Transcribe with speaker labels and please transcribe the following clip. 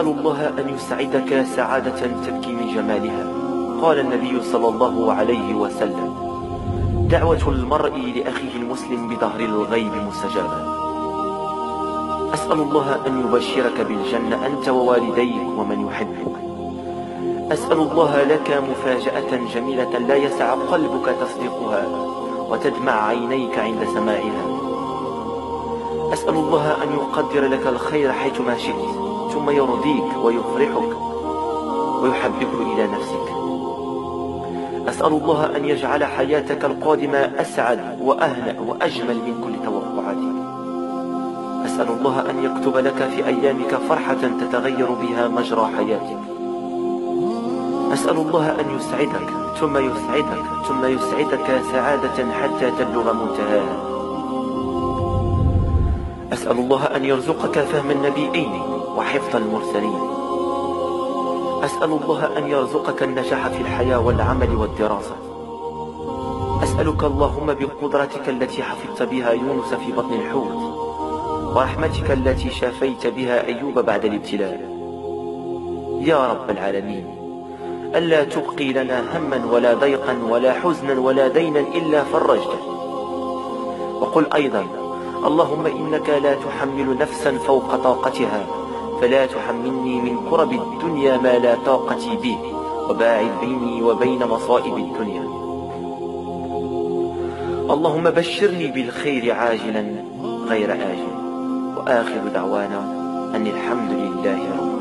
Speaker 1: أسأل الله أن يسعدك سعادة تبكي من جمالها. قال النبي صلى الله عليه وسلم: دعوة المرء لأخيه المسلم بظهر الغيب مستجابة. أسأل الله أن يبشرك بالجنة أنت ووالديك ومن يحبك. أسأل الله لك مفاجأة جميلة لا يسع قلبك تصديقها وتدمع عينيك عند سماعها. أسأل الله أن يقدر لك الخير حيثما شئت، ثم يرضيك ويفرحك ويحببك إلى نفسك. أسأل الله أن يجعل حياتك القادمة أسعد وأهنأ وأجمل من كل توقعاتك. أسأل الله أن يكتب لك في أيامك فرحة تتغير بها مجرى حياتك. أسأل الله أن يسعدك ثم يسعدك ثم يسعدك سعادة حتى تبلغ منتهاها. أسأل الله أن يرزقك فهم النبيين وحفظ المرسلين. أسأل الله أن يرزقك النجاح في الحياة والعمل والدراسة. أسألك اللهم بقدرتك التي حفظت بها يونس في بطن الحوت، ورحمتك التي شافيت بها أيوب بعد الابتلاء، يا رب العالمين، ألا تبقي لنا هما ولا ضيقا ولا حزنا ولا دينا إلا فرجته. وقل أيضا: اللهم إنك لا تحمل نفسا فوق طاقتها، فلا تحملني من كرب الدنيا ما لا طاقتي به، وباعد بيني وبين مصائب الدنيا. اللهم بشرني بالخير عاجلا غير آجل. وآخر دعوانا أن الحمد لله رب